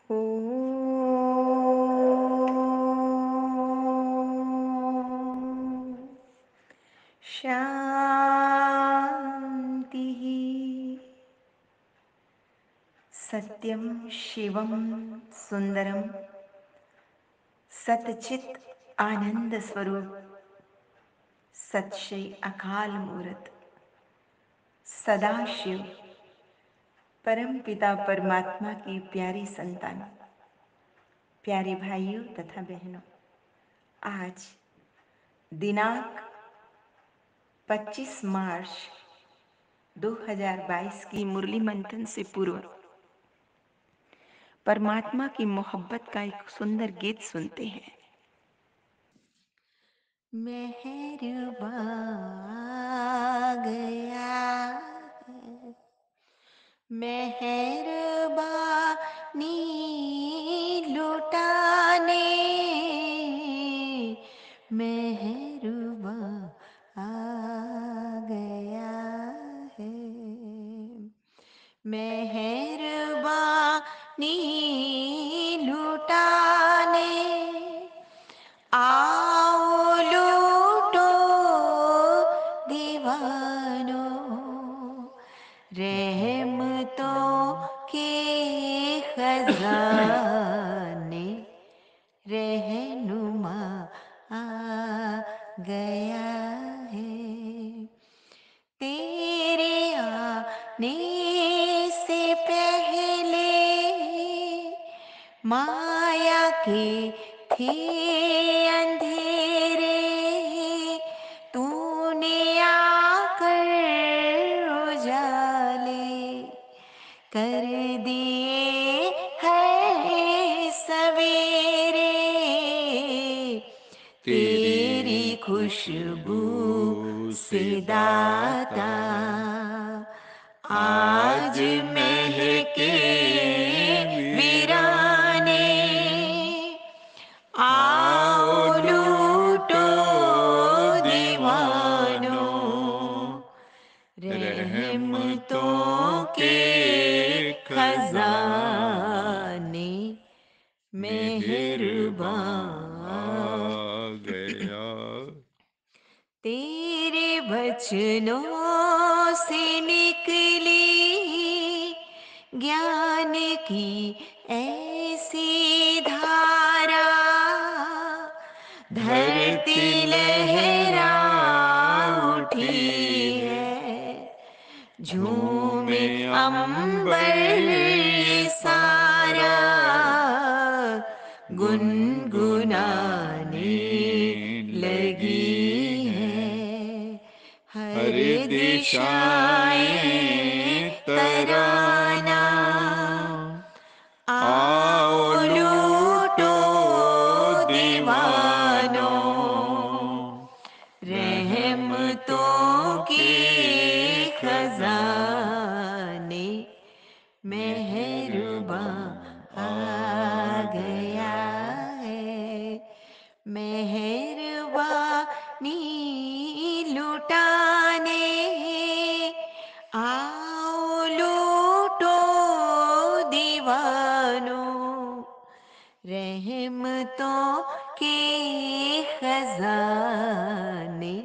ॐ शान्तिः। सत्यं शिवं सुंदरं सतचित आनंद स्वरूप सतशय अकाल मूर्त सदाशिव परम पिता परमात्मा की प्यारी संतान, प्यारे भाइयों तथा बहनों, आज दिनांक 25 मार्च 2022 की मुरली मंथन से पूर्व परमात्मा की मोहब्बत का एक सुंदर गीत सुनते हैं। मेहरबा गया है, मेहरबानी लुटाने, मेहरबा आ गया है, मेहरबानी लुटाने आओ लूटो दीवानों, रहमतों के खजाने, रहनुमा आ गया है। तेरे आने से पहले माया के थे अंधेरे, तूने आकर उजाले कर दिए है सवेरे। तेरी खुशबू से दाता आज महके वीराने, आओ लूटो दीवानों, रहमतों के खजाने, मेहरबान आ गया। तेरे वचनों से निकली ज्ञान की ऐसी धारा, धरती लहरा उठी है, झूमे अंबर ये सारा, गुनगुनाने लगी है हर दिशाएं तराना। आओ लूटो दीवानों, रहमतों के खजाने, मेहरबान आ गया है, मेहरबानी लुटाने आओ लूटो दीवानों, रहमतों के खजाने,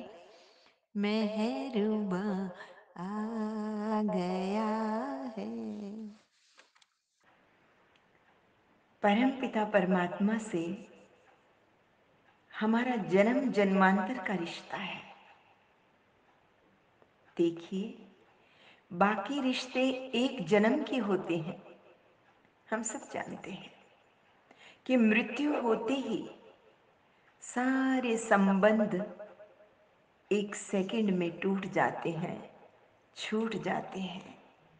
मेहरबान आ गया है। परम पिता परमात्मा से हमारा जन्म जन्मांतर का रिश्ता है। देखिए, बाकी रिश्ते एक जन्म के होते हैं। हम सब जानते हैं कि मृत्यु होते ही सारे संबंध एक सेकंड में टूट जाते हैं, छूट जाते हैं।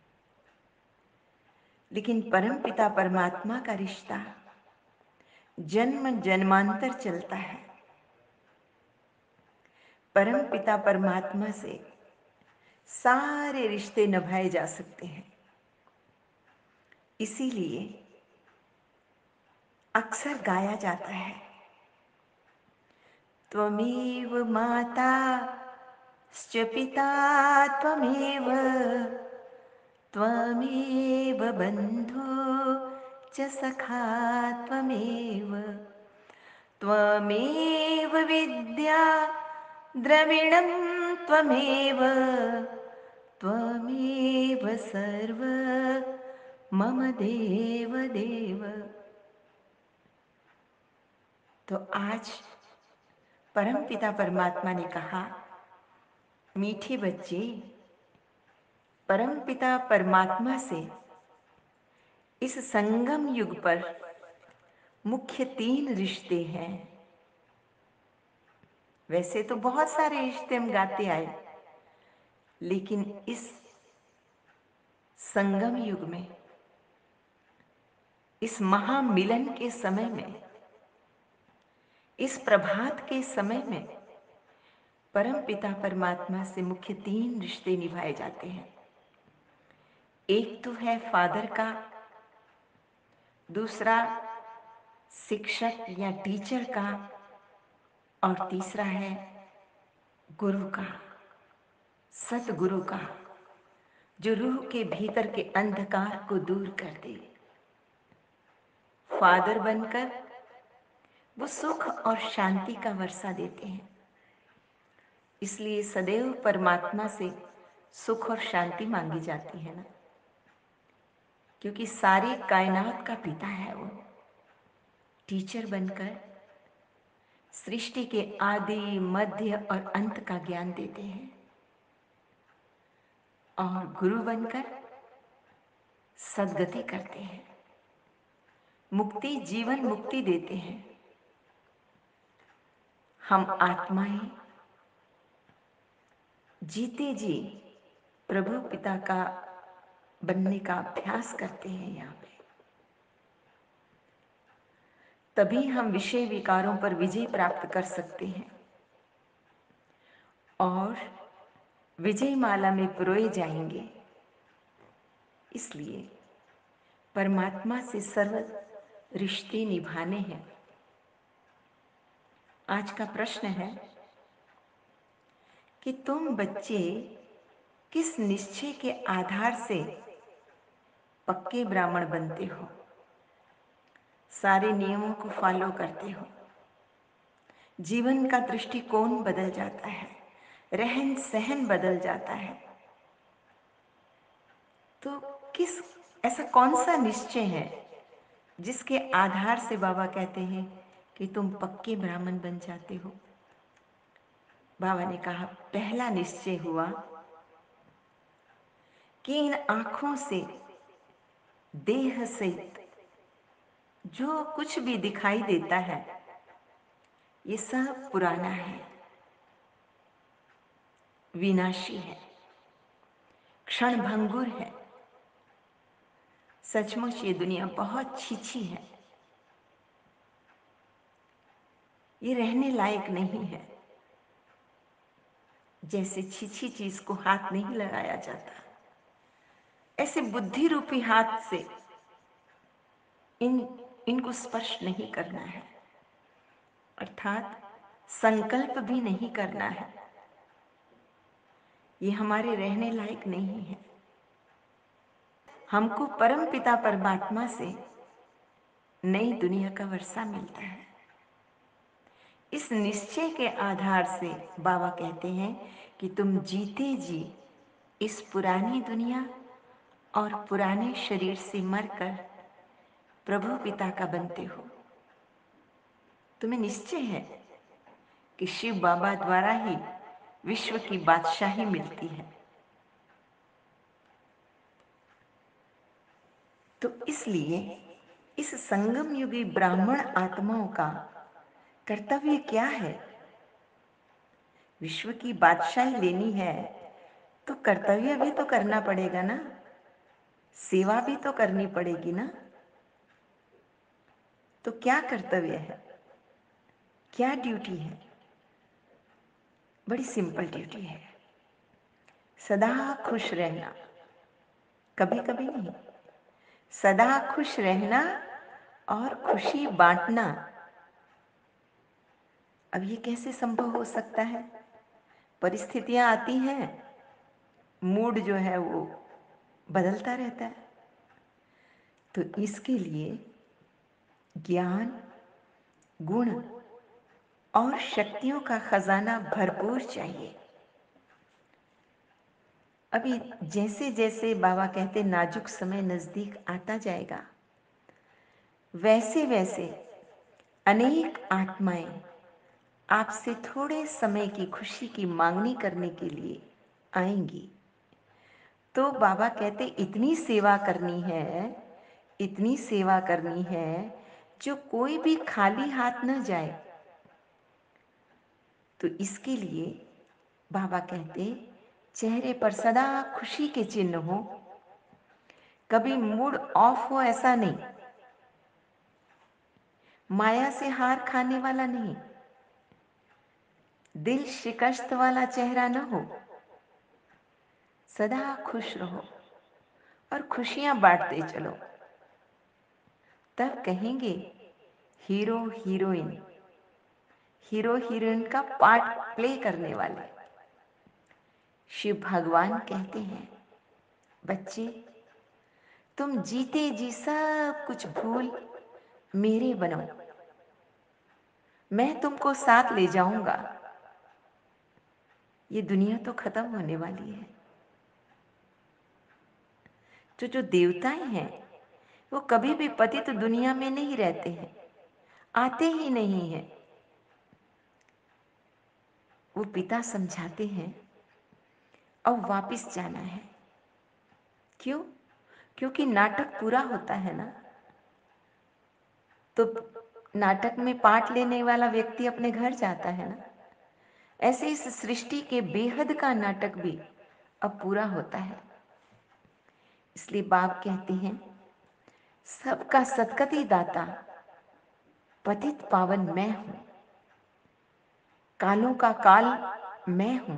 लेकिन परम पिता परमात्मा का रिश्ता जन्म जन्मांतर चलता है। परम पिता परमात्मा से सारे रिश्ते निभाए जा सकते हैं। इसीलिए अक्सर गाया जाता है, त्वमेव माता च पिता त्वमेव, त्वमेव बंधु च च सखा त्वमेव त्वमेव विद्या द्रविणं त्वमेव त्वमेव सर्व मम देव देव। तो आज परमपिता परमात्मा ने कहा, मीठे बच्चे, परमपिता परमात्मा से इस संगम युग पर मुख्य 3 रिश्ते हैं। वैसे तो बहुत सारे रिश्ते हम गाते आए, लेकिन इस संगम युग में, इस महामिलन के समय में, इस प्रभात के समय में परम पिता परमात्मा से मुख्य 3 रिश्ते निभाए जाते हैं। एक तो है फादर का, दूसरा शिक्षक या टीचर का, और तीसरा है गुरु का, सतगुरु का, जो रूह के भीतर के अंधकार को दूर कर दे। फादर बनकर वो सुख और शांति का वर्षा देते हैं। इसलिए सदैव परमात्मा से सुख और शांति मांगी जाती है ना, क्योंकि सारी कायनात का पिता है वो। टीचर बनकर सृष्टि के आदि, मध्य और अंत का ज्ञान देते हैं, और गुरु बनकर सद्गति करते हैं, मुक्ति, जीवन मुक्ति देते हैं। हम आत्माएं जीते जी प्रभु पिता का बनने का अभ्यास करते हैं यहाँ पे। तभी हम विषय विकारों पर विजय प्राप्त कर सकते हैं और विजय माला में पिरोए जाएंगे। इसलिए परमात्मा से सर्व रिश्ते निभाने हैं। आज का प्रश्न है कि तुम बच्चे किस निश्चय के आधार से पक्के ब्राह्मण बनते हो, सारे नियमों को फॉलो करते हो, जीवन का दृष्टिकोण बदल जाता है, रहन सहन बदल जाता है। तो किस ऐसा कौन सा निश्चय है जिसके आधार से बाबा कहते हैं कि तुम पक्के ब्राह्मण बन जाते हो? बाबा ने कहा, पहला निश्चय हुआ कि इन आंखों से, देह से जो कुछ भी दिखाई देता है ये सब पुराना है, विनाशी है, क्षण भंगुर है। सचमुच ये दुनिया बहुत छीछी है, ये रहने लायक नहीं है। जैसे छीछी चीज को हाथ नहीं लगाया जाता, ऐसे बुद्धि रूपी हाथ से इनको स्पर्श नहीं करना है, अर्थात संकल्प भी नहीं करना है। ये हमारे रहने लायक नहीं है। हमको परम पिता परमात्मा से नई दुनिया का वर्षा मिलता है। इस निश्चय के आधार से बाबा कहते हैं कि तुम जीते जी इस पुरानी दुनिया और पुराने शरीर से मरकर प्रभु पिता का बनते हो। तुम्हें निश्चय है कि शिव बाबा द्वारा ही विश्व की बादशाही मिलती है। तो इसलिए इस संगम युगी ब्राह्मण आत्माओं का कर्तव्य क्या है? विश्व की बादशाही लेनी है तो कर्तव्य भी तो करना पड़ेगा ना, सेवा भी तो करनी पड़ेगी ना। तो क्या कर्तव्य है, क्या ड्यूटी है? बड़ी सिंपल ड्यूटी है, सदा खुश रहना, कभी कभी नहीं, सदा खुश रहना और खुशी बांटना। अब ये कैसे संभव हो सकता है? परिस्थितियां आती हैं, मूड जो है वो बदलता रहता है। तो इसके लिए ज्ञान, गुण और शक्तियों का खजाना भरपूर चाहिए। अभी जैसे जैसे बाबा कहते नाजुक समय नजदीक आता जाएगा, वैसे वैसे अनेक आत्माएं आपसे थोड़े समय की खुशी की मांगनी करने के लिए आएंगी। तो बाबा कहते इतनी सेवा करनी है, इतनी सेवा करनी है जो कोई भी खाली हाथ न जाए। तो इसके लिए बाबा कहते चेहरे पर सदा खुशी के चिन्ह हो, कभी मूड ऑफ हो ऐसा नहीं, माया से हार खाने वाला नहीं, दिल शिकस्त वाला चेहरा न हो, सदा खुश रहो और खुशियां बांटते चलो। तब कहेंगे हीरो हीरोइन, हीरो हीरोइन का पार्ट प्ले करने वाले। शिव भगवान कहते हैं बच्चे तुम जीते जी सब कुछ भूल मेरे बनो, मैं तुमको साथ ले जाऊंगा। ये दुनिया तो खत्म होने वाली है। जो देवताएं हैं वो कभी भी पतित तो दुनिया में नहीं रहते हैं, आते ही नहीं हैं। वो पिता समझाते हैं अब वापिस जाना है। क्यों? क्योंकि नाटक पूरा होता है ना। तो नाटक में पार्ट लेने वाला व्यक्ति अपने घर जाता है ना। ऐसे इस सृष्टि के बेहद का नाटक भी अब पूरा होता है। इसलिए बाप कहते हैं सबका सदगति दाता पतित पावन मैं हूं, कालों का काल मैं हूं।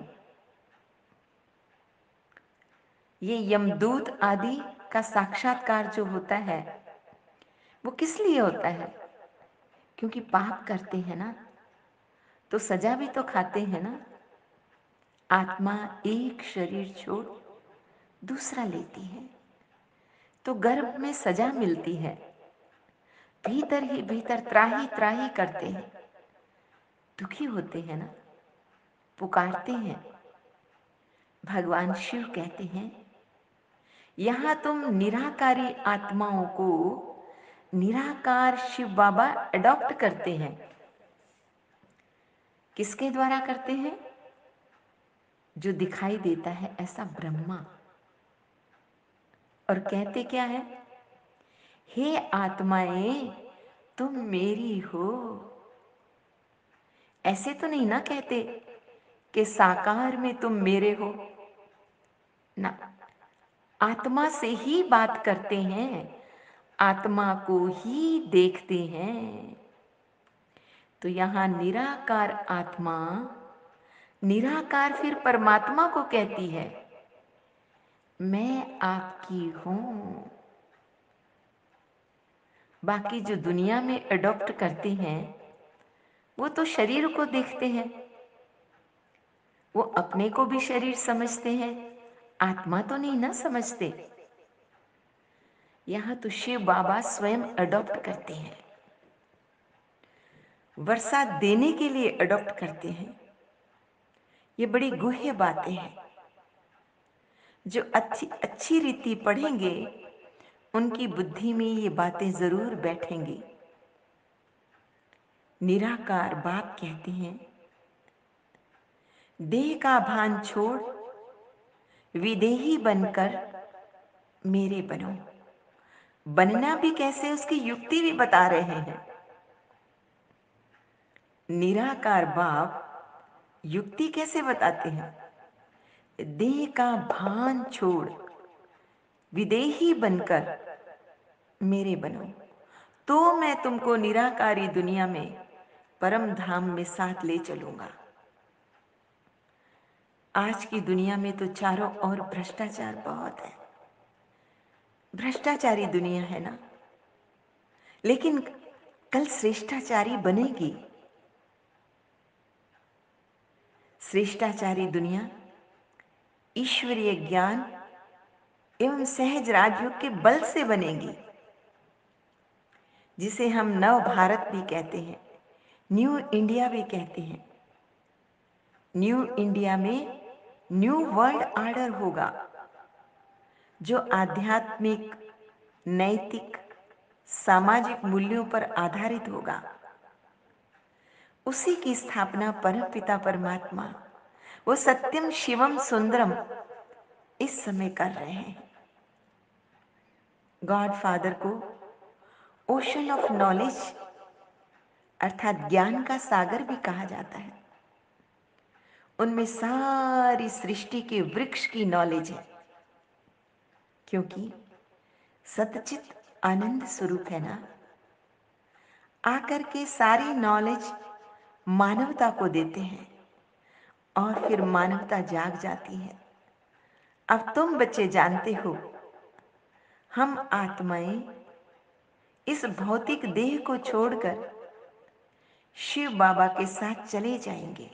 ये यमदूत आदि का साक्षात्कार जो होता है वो किस लिए होता है? क्योंकि पाप करते हैं ना, तो सजा भी तो खाते हैं ना। आत्मा एक शरीर छोड़ दूसरा लेती है तो गर्भ में सजा मिलती है। भीतर ही भीतर त्राही त्राही करते हैं, दुखी होते हैं ना, पुकारते हैं। भगवान शिव कहते हैं यहां तुम निराकारी आत्माओं को निराकार शिव बाबा अडॉप्ट करते हैं। किसके द्वारा करते हैं? जो दिखाई देता है ऐसा ब्रह्मा। और कहते क्या है? हे आत्माएं तुम मेरी हो। ऐसे तो नहीं ना कहते कि साकार में तुम मेरे हो ना, आत्मा से ही बात करते हैं, आत्मा को ही देखते हैं। तो यहां निराकार आत्मा निराकार फिर परमात्मा को कहती है मैं आपकी हूं। बाकी जो दुनिया में अडॉप्ट करते हैं वो तो शरीर को देखते हैं, वो अपने को भी शरीर समझते हैं, आत्मा तो नहीं ना समझते। यहां तो शिव बाबा स्वयं अडॉप्ट करते हैं, वर्षा देने के लिए अडॉप्ट करते हैं। ये बड़ी गुह्य बातें हैं। जो अच्छी अच्छी रीति पढ़ेंगे उनकी बुद्धि में ये बातें जरूर बैठेंगी। निराकार बाप कहते हैं देह का भान छोड़ विदेही बनकर मेरे बनो। बनना भी कैसे उसकी युक्ति भी बता रहे हैं। निराकार बाप युक्ति कैसे बताते हैं? देह का भान छोड़ विदेही बनकर मेरे बनो, तो मैं तुमको निराकारी दुनिया में परम धाम में साथ ले चलूंगा। आज की दुनिया में तो चारों ओर भ्रष्टाचार बहुत है, भ्रष्टाचारी दुनिया है ना। लेकिन कल श्रेष्ठाचारी बनेगी। श्रेष्ठाचारी दुनिया ईश्वरीय ज्ञान एवं सहज राजयोग के बल से बनेगी। जिसे हम नव भारत भी कहते हैं, न्यू इंडिया भी कहते हैं। न्यू इंडिया में न्यू वर्ल्ड ऑर्डर होगा, जो आध्यात्मिक, नैतिक, सामाजिक मूल्यों पर आधारित होगा। उसी की स्थापना परमपिता परमात्मा, वो सत्यम शिवम सुंदरम, इस समय कर रहे हैं। गॉड फादर को ओशन ऑफ नॉलेज अर्थात ज्ञान का सागर भी कहा जाता है। उनमें सारी सृष्टि के वृक्ष की नॉलेज है, क्योंकि सतचित आनंद स्वरूप है ना। आकर के सारी नॉलेज मानवता को देते हैं और फिर मानवता जाग जाती है। अब तुम बच्चे जानते हो, हम आत्माएं इस भौतिक देह को छोड़कर शिव बाबा के साथ चले जाएंगे।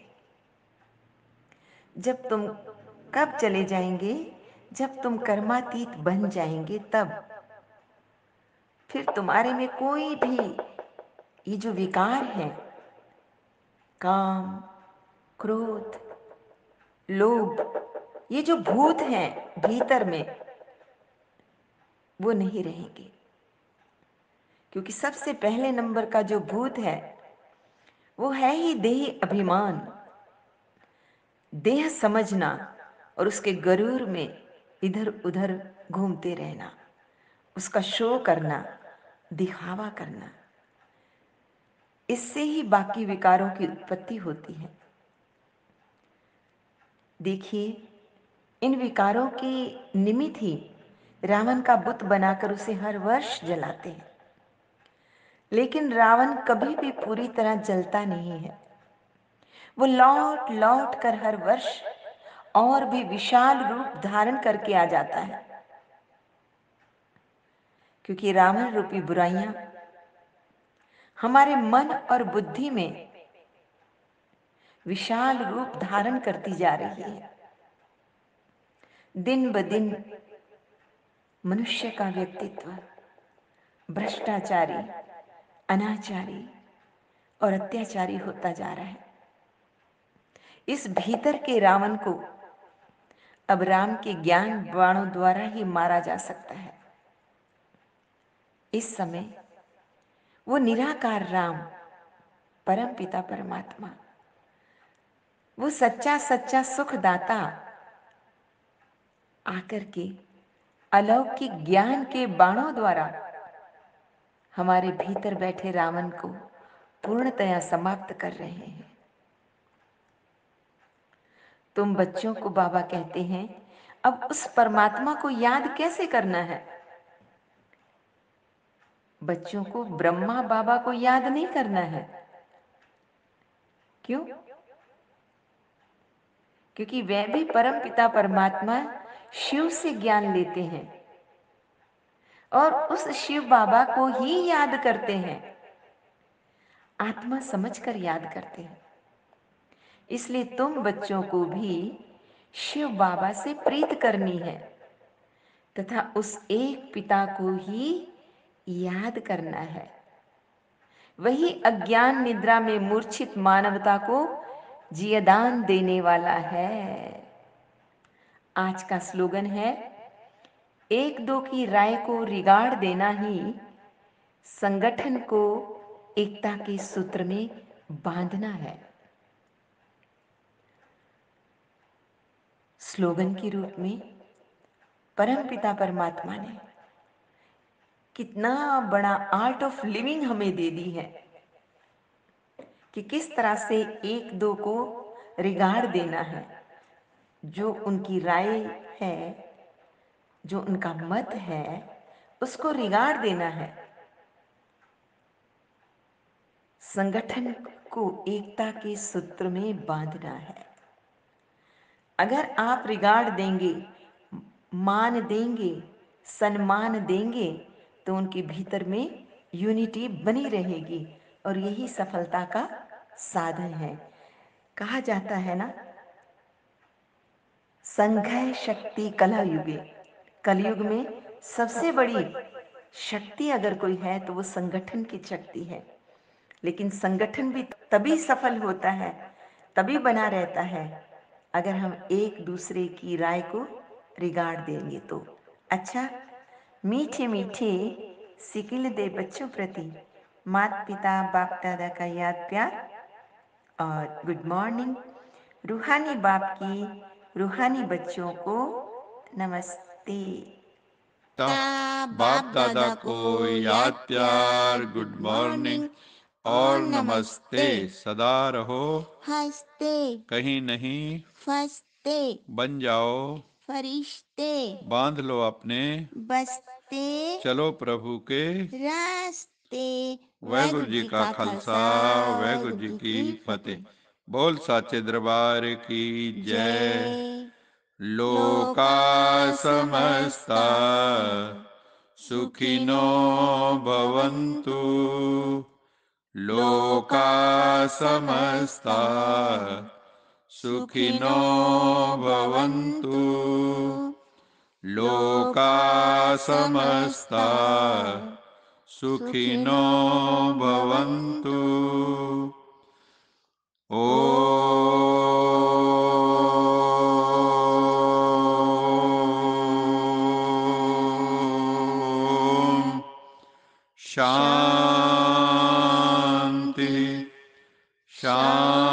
जब तुम कब चले जाएंगे? जब तुम कर्मातीत बन जाएंगे, तब फिर तुम्हारे में कोई भी ये जो विकार है, काम, क्रोध, लोभ, ये जो भूत हैं भीतर में, वो नहीं रहेंगे। क्योंकि सबसे पहले नंबर का जो भूत है वो है ही देह अभिमान, देह समझना और उसके गरूर में इधर उधर घूमते रहना, उसका शो करना, दिखावा करना। इससे ही बाकी विकारों की उत्पत्ति होती है। देखिए, इन विकारों के निमित्त ही रावण का बुत बनाकर उसे हर वर्ष जलाते हैं। लेकिन रावण कभी भी पूरी तरह जलता नहीं है। वो लौट लौट कर हर वर्ष और भी विशाल रूप धारण करके आ जाता है, क्योंकि रावण रूपी बुराइयां हमारे मन और बुद्धि में विशाल रूप धारण करती जा रही है। दिन ब दिन मनुष्य का व्यक्तित्व भ्रष्टाचारी, अनाचारी और अत्याचारी होता जा रहा है। इस भीतर के रावण को अब राम के ज्ञान बाणों द्वारा ही मारा जा सकता है। इस समय वो निराकार राम, परम पिता परमात्मा, वो सच्चा सच्चा सुखदाता आकर के अलौकिक ज्ञान के बाणों द्वारा हमारे भीतर बैठे रावण को पूर्णतया समाप्त कर रहे हैं। तुम बच्चों को बाबा कहते हैं, अब उस परमात्मा को याद कैसे करना है? बच्चों को ब्रह्मा बाबा को याद नहीं करना है। क्यों? क्योंकि वह भी परम पिता परमात्मा शिव से ज्ञान लेते हैं और उस शिव बाबा को ही याद करते हैं, आत्मा समझकर याद करते हैं। इसलिए तुम बच्चों को भी शिव बाबा से प्रीत करनी है तथा उस एक पिता को ही याद करना है। वही अज्ञान निद्रा में मूर्छित मानवता को जियदान देने वाला है। आज का स्लोगन है, एक दो की राय को रिगाड़ देना ही संगठन को एकता के सूत्र में बांधना है। स्लोगन के रूप में परमपिता परमात्मा ने कितना बड़ा आर्ट ऑफ लिविंग हमें दे दी है कि किस तरह से एक दो को रिगाड़ देना है। जो उनकी राय है, जो उनका मत है, उसको रिगाड़ देना है। संगठन को एकता के सूत्र में बांधना है। अगर आप रिगाड़ देंगे, मान देंगे, सम्मान देंगे, तो उनके भीतर में यूनिटी बनी रहेगी और यही सफलता का साधन है। कहा जाता है ना, संघय शक्ति कलयुगे, कलयुग में सबसे बड़ी शक्ति अगर कोई है तो वो संगठन की शक्ति है। लेकिन संगठन भी तभी सफल होता है, तभी बना रहता है, अगर हम एक दूसरे की राय को रिगार्ड देंगे तो। अच्छा, मीठे मीठे सिकिल दे बच्चों प्रति माता पिता बाप दादा का याद प्यार और गुड मॉर्निंग। रूहानी बाप की रूहानी बच्चों को नमस्ते। बाप दादा को याद प्यार, गुड मॉर्निंग और नमस्ते। सदा रहो हंसते, कहीं नहीं फंसते, बन जाओ फरिश्ते, बांध लो अपने बसते, चलो प्रभु के रास्ते। वाहेगुरु जी का खालसा, वाहेगुरु जी की फतेह। बोल साचे दरबार की जय। लोका समस्ता सुखिनो भवन्तु, लोका समस्ता सुखिनो भवन्तु, लोका समस्ता सुखिनो भवन्तु। ओम शांति शांति।